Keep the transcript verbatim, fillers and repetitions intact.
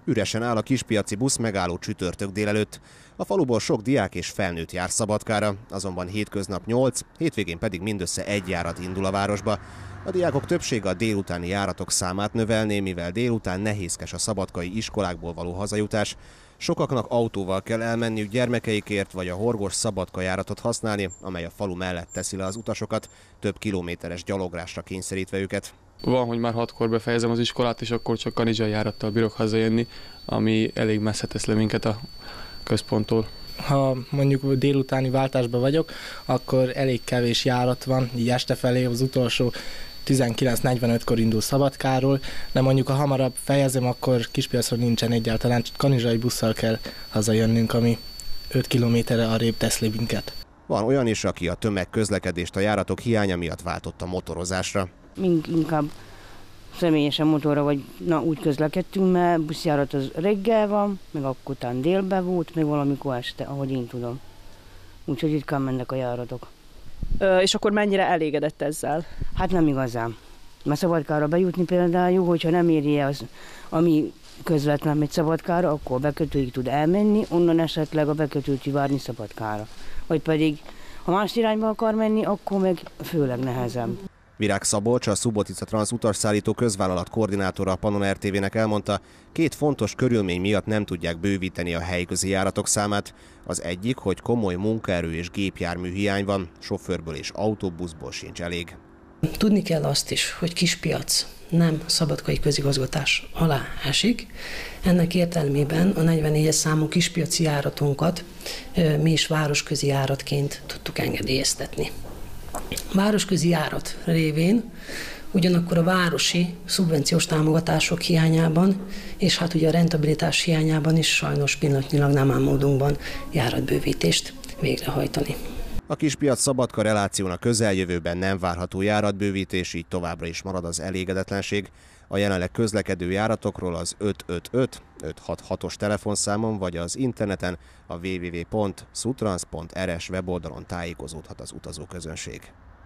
Üresen áll a kispiaci busz megálló csütörtök délelőtt. A faluból sok diák és felnőtt jár Szabadkára, azonban hétköznap nyolc, hétvégén pedig mindössze egy járat indul a városba. A diákok többsége a délutáni járatok számát növelné, mivel délután nehézkes a szabadkai iskolákból való hazajutás. Sokaknak autóval kell elmenniük gyermekeikért, vagy a Horgos Szabadka járatot használni, amely a falu mellett teszi le az utasokat, több kilométeres gyalográsra kényszerítve őket. Van, hogy már hatkor befejezem az iskolát, és akkor csak kanizsai járattal bírok hazajönni, ami elég messze tesz le minket a központtól. Ha mondjuk délutáni váltásban vagyok, akkor elég kevés járat van, így este felé az utolsó tizenkilenc negyvenötkor indul Szabadkáról, de mondjuk ha hamarabb fejezem, akkor Kispiacról nincsen egyáltalán, csak kanizsai busszal kell hazajönnünk, ami öt kilométerre arrébb tesz le minket. Van olyan is, aki a tömegközlekedést a járatok hiánya miatt váltott a motorozásra. Mink inkább személyesen motorra vagy na, úgy közlekedtünk, mert buszjárat az reggel van, meg akkor után délben volt, meg valamikor este, ahogy én tudom. Úgyhogy ritkán mennek a járatok. Ö, és akkor mennyire elégedett ezzel? Hát nem igazán. Mert Szabadkára bejutni például, hogyha nem éri az, ami közvetlen megy Szabadkára, akkor a bekötőig tud elmenni, onnan esetleg a bekötőt várni Szabadkára. Vagy pedig, ha más irányba akar menni, akkor meg főleg nehezebb. Virág Szabolcs, a Subotica Transz utasszállító közvállalat koordinátora a Pannon er té vének elmondta, két fontos körülmény miatt nem tudják bővíteni a helyközi járatok számát. Az egyik, hogy komoly munkaerő és gépjármű hiány van, sofőrből és autóbuszból sincs elég. Tudni kell azt is, hogy Kispiac nem szabadkai közigazgatás alá esik. Ennek értelmében a negyvennégyes számú kispiaci járatunkat mi is városközi járatként tudtuk engedélyeztetni. Városközi járat révén ugyanakkor a városi szubvenciós támogatások hiányában, és hát ugye a rentabilitás hiányában is sajnos pillanatnyilag nem áll módunkban járatbővítést végrehajtani. A Kispiac-Szabadka reláción közeljövőben nem várható járatbővítés, így továbbra is marad az elégedetlenség. A jelenleg közlekedő járatokról az öt öt öt öt hat hatos telefonszámon vagy az interneten a double-u double-u double-u pont sutrans pont r s weboldalon tájékozódhat az utazóközönség.